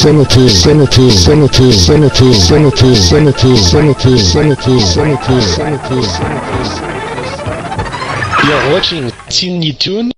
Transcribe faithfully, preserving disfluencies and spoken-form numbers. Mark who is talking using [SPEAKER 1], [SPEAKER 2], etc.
[SPEAKER 1] sanity, sanity, sanity, sanity, sanity, sanity, sanity, sanity, sanity, sanity.
[SPEAKER 2] You're watching Tiny Toon.